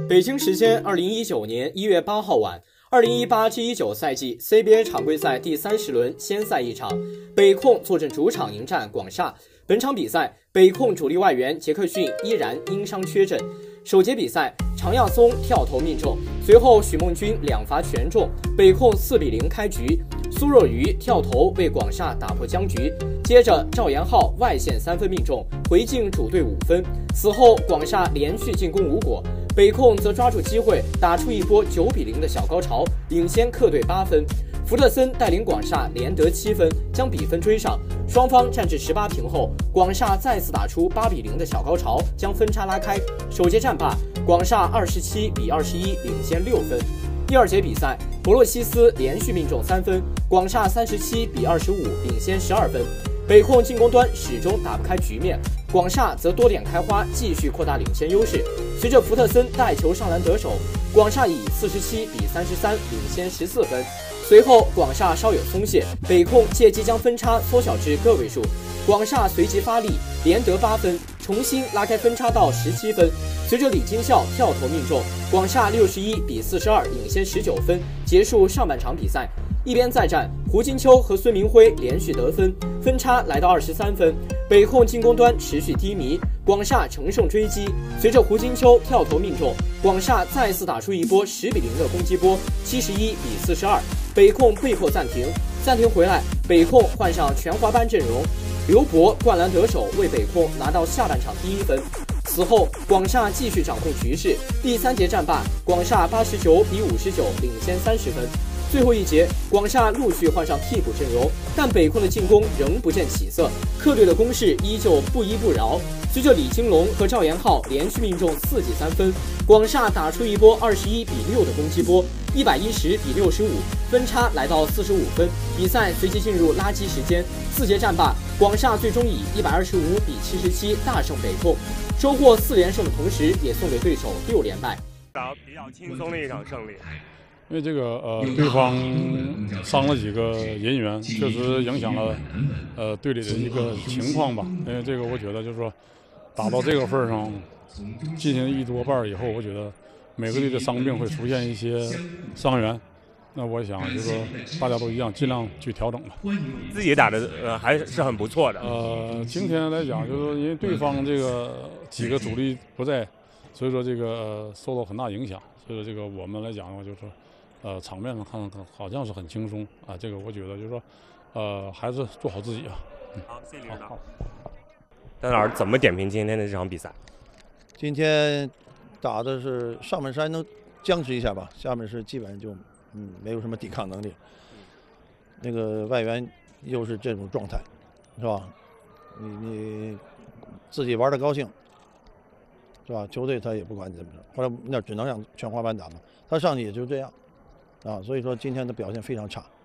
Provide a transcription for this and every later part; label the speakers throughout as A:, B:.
A: 北京时间2019年1月8号晚，2018至19赛季 CBA 常规赛第30轮先赛一场，北控坐镇主场迎战广厦。本场比赛，北控主力外援杰克逊依然因伤缺阵。首节比赛，常亚松跳投命中，随后许梦君2罚全中，北控4比0开局。苏若愚跳投为广厦打破僵局，接着赵延浩外线3分命中，回敬主队5分。此后广厦连续进攻无果，北控则抓住机会打出一波9比0的小高潮，领先客队8分。福特森带领广厦连得7分，将比分追上。双方战至18平后，广厦再次打出8比0的小高潮，将分差拉开。首节战罢，广厦27比21领先6分。第二节比赛，博洛西斯连续命中3分，广厦37比25领先12分。北控进攻端始终打不开局面，广厦则多点开花，继续扩大领先优势。随着福特森带球上篮得手，广厦以47比33领先14分。随后广厦稍有松懈，北控借机将分差缩小至个位数，广厦随即发力，连得8分，重新拉开分差到17分。随着李金孝跳投命中，广厦61比42领先19分，结束上半场比赛。一边再战，胡金秋和孙明辉连续得分，分差来到23分。北控进攻端持续低迷，广厦乘胜追击。随着胡金秋跳投命中，广厦再次打出一波10比0的攻击波，71比42。北控被迫暂停回来，北控换上全华班阵容，刘博灌篮得手，为北控拿到下半场第1分。此后，广厦继续掌控局势。第3节战罢，广厦89比59领先30分。最后一节，广厦陆续换上替补阵容，但北控的进攻仍不见起色，客队的攻势依旧不依不饶。随着李金龙和赵延浩连续命中4记3分，广厦打出一波21比6的攻击波，110比65，分差来到45分。比赛随即进入垃圾时间。4节战罢，广厦最终以125比77大胜北控，收获4连胜的同时，也送给对手6连败。
B: 比较轻松的一场胜利。
C: 因为这个对方伤了几个人员，确实影响了队里的一个情况吧。因为这个我觉得就是说，打到这个份上，进行1多半以后，我觉得每个队的伤病会出现一些伤员。那我想就是说，大家都一样，尽量去调整吧。
B: 自己打的还是很不错的。
C: 今天来讲，就是说因为对方这个几个主力不在，所以说这个受到很大影响。所以说这个我们来讲的话，就是说。场面上看好像是很轻松啊，这个我觉得就是说，还是做好自己啊。
B: 好，谢谢领导。戴老师怎么点评今天的这场比赛？
D: 今天打的是上半身能僵持一下吧，下半身基本上就没有什么抵抗能力。那个外援又是这种状态，是吧？你自己玩的高兴，是吧？球队他也不管你怎么着，后来那只能让全华班打嘛，他上去也就这样。所以说今天的表现非常差，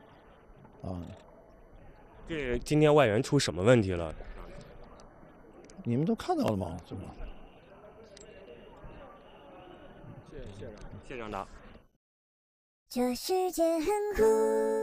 B: 这今天外援出什么问题了？
D: 你们都看到了吗？是吧？
B: 谢谢张导。
E: 这世界很酷。